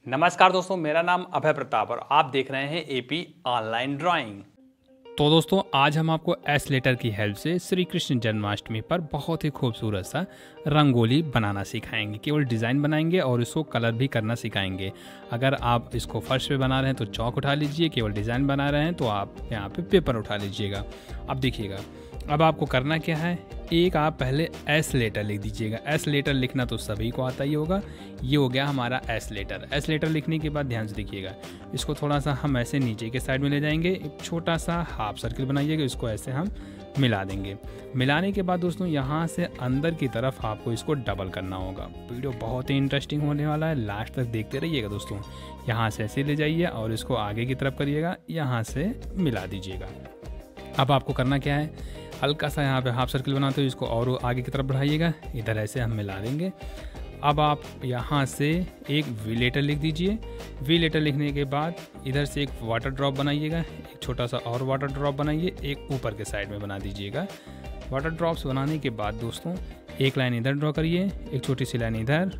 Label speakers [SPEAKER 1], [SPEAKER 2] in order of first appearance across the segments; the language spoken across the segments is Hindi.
[SPEAKER 1] नमस्कार दोस्तों, मेरा नाम अभय प्रताप और आप देख रहे हैं एपी ऑनलाइन ड्राइंग।
[SPEAKER 2] तो दोस्तों आज हम आपको एस लेटर की हेल्प से श्री कृष्ण जन्माष्टमी पर बहुत ही खूबसूरत सा रंगोली बनाना सिखाएंगे। केवल डिज़ाइन बनाएंगे और इसको कलर भी करना सिखाएंगे। अगर आप इसको फर्श पे बना रहे हैं तो चौक उठा लीजिए, केवल डिज़ाइन बना रहे हैं तो आप यहाँ पे पेपर उठा लीजिएगा। अब देखिएगा, अब आपको करना क्या है, एक आप पहले एस लेटर लिख दीजिएगा। एस लेटर लिखना तो सभी को आता ही होगा। ये हो गया हमारा एस लेटर। एस लेटर लिखने के बाद ध्यान से देखिएगा, इसको थोड़ा सा हम ऐसे नीचे के साइड में ले जाएंगे, एक छोटा सा हाफ सर्किल बनाइएगा, इसको ऐसे हम मिला देंगे। मिलाने के बाद दोस्तों यहाँ से अंदर की तरफ आपको इसको डबल करना होगा। वीडियो बहुत ही इंटरेस्टिंग होने वाला है, लास्ट तक देखते रहिएगा दोस्तों। यहाँ से ऐसे ले जाइए और इसको आगे की तरफ करिएगा, यहाँ से मिला दीजिएगा। अब आपको करना क्या है, हल्का सा यहाँ पे हाफ सर्किल बनाते हो, इसको और आगे की तरफ बढ़ाइएगा, इधर ऐसे हम मिला देंगे। अब आप यहाँ से एक वी लेटर लिख दीजिए। वी लेटर लिखने के बाद इधर से एक वाटर ड्रॉप बनाइएगा, एक छोटा सा और वाटर ड्रॉप बनाइए, एक ऊपर के साइड में बना दीजिएगा। वाटर ड्रॉप्स बनाने के बाद दोस्तों एक लाइन इधर ड्रॉ करिए, एक छोटी सी लाइन इधर,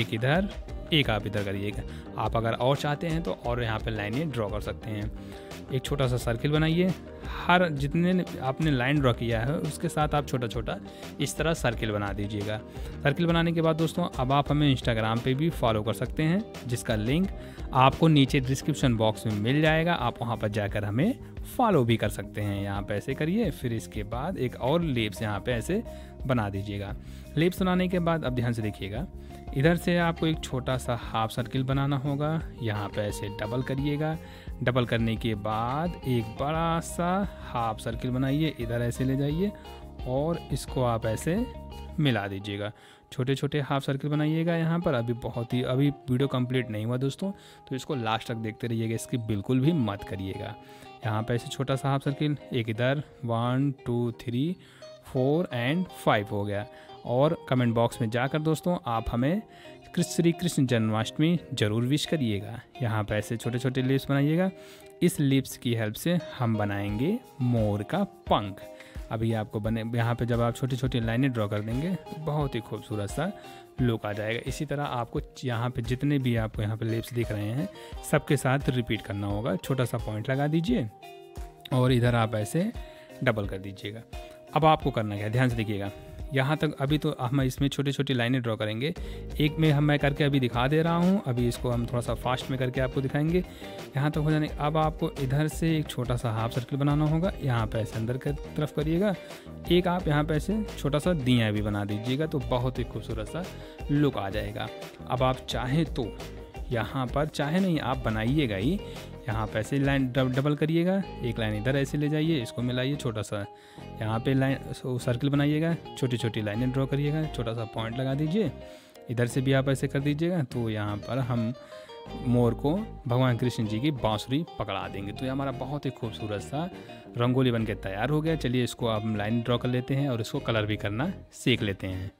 [SPEAKER 2] एक आप इधर करिएगा। आप अगर और चाहते हैं तो और यहाँ पे लाइनें ड्रॉ कर सकते हैं। एक छोटा सा सर्किल बनाइए, हर जितने आपने लाइन ड्रॉ किया है उसके साथ आप छोटा छोटा इस तरह सर्किल बना दीजिएगा। सर्किल बनाने के बाद दोस्तों अब आप हमें इंस्टाग्राम पे भी फॉलो कर सकते हैं, जिसका लिंक आपको नीचे डिस्क्रिप्शन बॉक्स में मिल जाएगा। आप वहाँ पर जाकर हमें फॉलो भी कर सकते हैं। यहाँ पे ऐसे करिए, फिर इसके बाद एक और लिप्स यहाँ पे ऐसे बना दीजिएगा। लिप्स बनाने के बाद अब ध्यान से देखिएगा, इधर से आपको एक छोटा सा हाफ सर्किल बनाना होगा, यहाँ पे ऐसे डबल करिएगा। डबल करने के बाद एक बड़ा सा हाफ सर्किल बनाइए, इधर ऐसे ले जाइए और इसको आप ऐसे मिला दीजिएगा। छोटे छोटे हाफ सर्किल बनाइएगा यहाँ पर। अभी वीडियो कंप्लीट नहीं हुआ दोस्तों, तो इसको लास्ट तक देखते रहिएगा, इसकी बिल्कुल भी मत करिएगा। यहाँ पे ऐसे छोटा सा हाफ सर्किल, एक इधर, 1 2 3 4 एंड 5 हो गया। और कमेंट बॉक्स में जाकर दोस्तों आप हमें श्री कृष्ण जन्माष्टमी जरूर विश करिएगा। यहाँ पे ऐसे छोटे छोटे लिप्स बनाइएगा। इस लिप्स की हेल्प से हम बनाएंगे मोर का पंख। अभी आपको यहाँ पे जब आप छोटी छोटी लाइनें ड्रॉ कर देंगे बहुत ही खूबसूरत सा लुक आ जाएगा। इसी तरह आपको यहाँ पे जितने भी आपको यहाँ पे लिप्स दिख रहे हैं सबके साथ रिपीट करना होगा। छोटा सा पॉइंट लगा दीजिए और इधर आप ऐसे डबल कर दीजिएगा। अब आपको करना क्या है, ध्यान से देखिएगा, यहाँ तक अभी तो हम इसमें छोटी छोटी लाइनें ड्रॉ करेंगे। एक में मैं करके अभी दिखा दे रहा हूँ, अभी इसको हम थोड़ा सा फास्ट में करके आपको दिखाएंगे। यहाँ तक हो जाने अब आपको इधर से एक छोटा सा हाफ सर्किल बनाना होगा, यहाँ पे ऐसे अंदर की तरफ करिएगा। एक आप यहाँ पे ऐसे छोटा सा दिया भी बना दीजिएगा, तो बहुत ही खूबसूरत सा लुक आ जाएगा। अब आप चाहें तो यहाँ पर, चाहे नहीं आप बनाइएगा ही, यहाँ पे ऐसे लाइन डबल करिएगा, एक लाइन इधर ऐसे ले जाइए, इसको मिलाइए, छोटा सा यहाँ पे लाइन सर्किल बनाइएगा, छोटी छोटी लाइनें ड्रॉ करिएगा, छोटा सा पॉइंट लगा दीजिए, इधर से भी आप ऐसे कर दीजिएगा। तो यहाँ पर हम मोर को भगवान कृष्ण जी की बांसुरी पकड़ा देंगे। तो ये हमारा बहुत ही खूबसूरत सा रंगोली बनके तैयार हो गया। चलिए इसको आप लाइन ड्रॉ कर लेते हैं और इसको कलर भी करना सीख लेते हैं।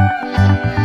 [SPEAKER 1] है।